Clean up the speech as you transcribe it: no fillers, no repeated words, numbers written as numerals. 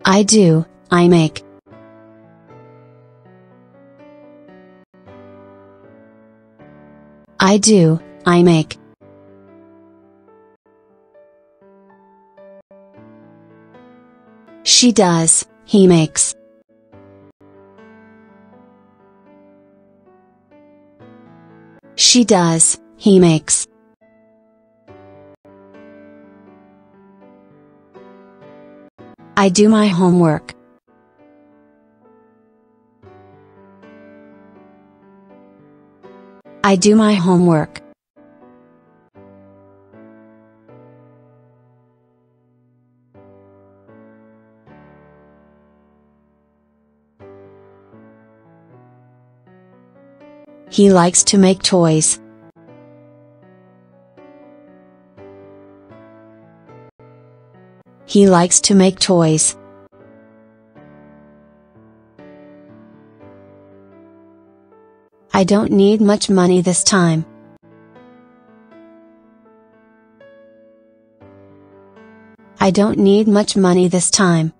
I do, I make. I do, I make. She does, he makes. She does, he makes. I do my homework. I do my homework. He likes to make toys. He likes to make toys. I don't need much money this time. I don't need much money this time.